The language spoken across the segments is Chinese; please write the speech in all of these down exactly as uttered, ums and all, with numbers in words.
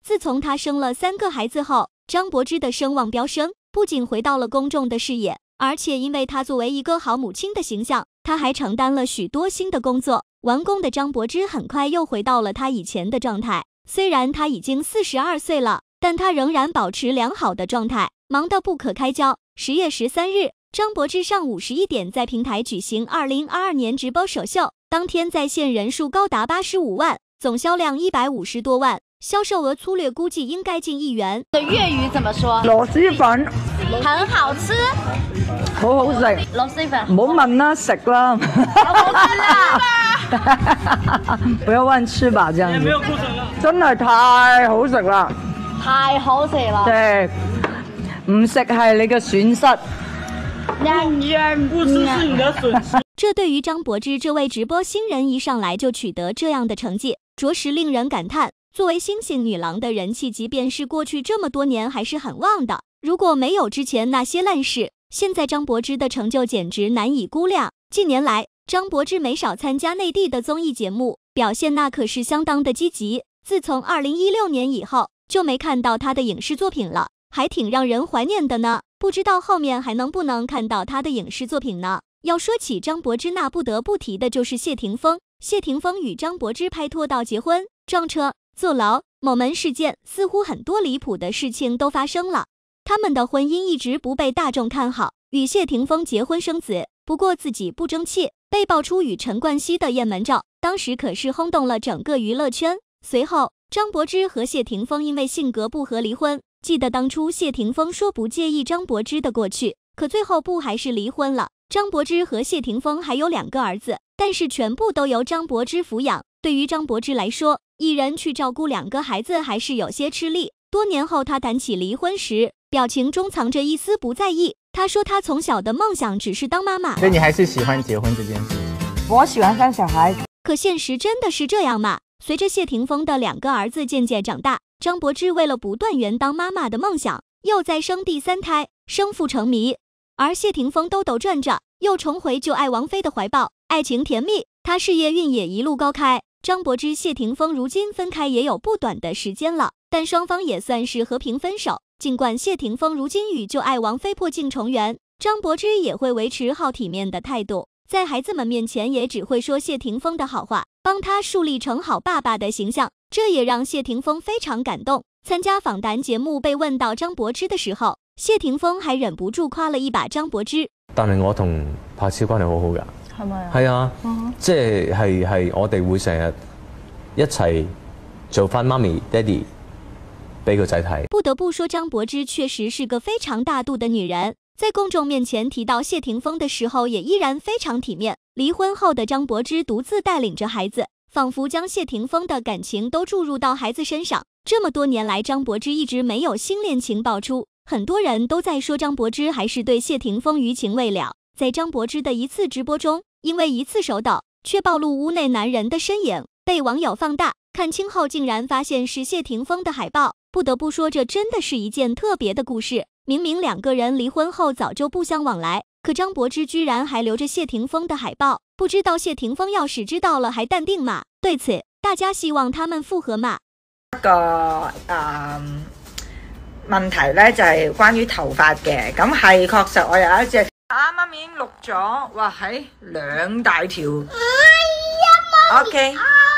自从她生了三个孩子后，张柏芝的声望飙升，不仅回到了公众的视野，而且因为她作为一个好母亲的形象，她还承担了许多新的工作。完工的张柏芝很快又回到了她以前的状态。虽然她已经四十二岁了，但她仍然保持良好的状态，忙得不可开交。十月十三日，张柏芝上午十一点在平台举行二零二二年直播首秀，当天在线人数高达八十五萬，总销量一百五十多萬，销售额粗略估计应该近亿元。 的粤语怎么说？ 螺絲粉很好吃， 好好食。 螺絲粉唔好問啦，食啦。 好吃啊！ 不要亂吃吧，這樣子。真係太好食啦！ 太好食了。 對，唔食係你嘅損失。 不吃是你的损失。 这对于张柏芝这位直播新人一上来就取得这样的成绩，着实令人感叹。作为星星女郎的人气，即便是过去这么多年还是很旺的。如果没有之前那些烂事，现在张柏芝的成就简直难以估量。近年来，张柏芝没少参加内地的综艺节目，表现那可是相当的积极。自从二零一六年以后，就没看到她的影视作品了，还挺让人怀念的呢。不知道后面还能不能看到她的影视作品呢？要说起张柏芝，那不得不提的就是谢霆锋。谢霆锋与张柏芝拍拖到结婚、撞车、坐牢、某门事件，似乎很多离谱的事情都发生了。他们的婚姻一直不被大众看好，与谢霆锋结婚生子，不过自己不争气，被爆出与陈冠希的艳门照，当时可是轰动了整个娱乐圈。随后，张柏芝和谢霆锋因为性格不合离婚。记得当初谢霆锋说不介意张柏芝的过去，可最后不还是离婚了。张柏芝和谢霆锋还有两个儿子，但是全部都由张柏芝抚养。对于张柏芝来说，一人去照顾两个孩子还是有些吃力。多年后，她谈起离婚时，表情中藏着一丝不在意。她说她从小的梦想只是当妈妈。 所以你还是喜欢结婚这件事？ 我喜歡生小孩。 可现实真的是这样吗？随着谢霆锋的两个儿子渐渐长大，张柏芝为了不断圆当妈妈的梦想，又再生第三胎，生父成谜。而谢霆锋兜兜转着，又重回旧爱王菲的怀抱，爱情甜蜜，他事业运也一路高开。张柏芝、谢霆锋如今分开也有不短的时间了，但双方也算是和平分手。尽管谢霆锋如今与旧爱王菲破镜重圆，张柏芝也会维持好体面的态度，在孩子们面前也只会说谢霆锋的好话，帮他树立成好爸爸的形象，这也让谢霆锋非常感动。参加访谈节目被问到張柏芝的時候，謝霆鋒還忍不住誇了一把張柏芝。 但係我同柏超關係好好㗎，係咪啊？係啊，嗯、即係係係我哋會成日一齊做返媽咪爹哋俾個仔睇。 不得不說，張柏芝確實是個非常大度的女人，在公眾面前提到謝霆鋒的時候也依然非常體面。離婚後的張柏芝獨自帶領着孩子，仿佛將謝霆鋒的感情都注入到孩子身上。这么多年来，张柏芝一直没有新恋情爆出，很多人都在说张柏芝还是对谢霆锋余情未了。在张柏芝的一次直播中，因为一次手抖，却暴露屋内男人的身影，被网友放大，看清后竟然发现是谢霆锋的海报。不得不说，这真的是一件特别的故事。明明两个人离婚后早就不相往来，可张柏芝居然还留着謝霆鋒的海報，不知道謝霆鋒要是知道了還淡定嗎？對此，大家希望他們復合嗎？ 一個誒、呃、問題咧就係、是、關於頭髮嘅，咁係確實我有一隻啱啱已經錄咗，哇喺兩大條。OK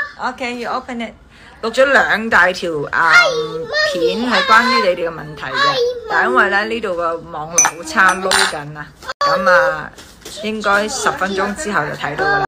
OK you open it， 錄咗兩大條誒、呃、片係關於你哋嘅問題嘅，但因為咧呢度個網絡好差，撈緊啊，咁啊應該十分鐘之後就睇到㗎啦。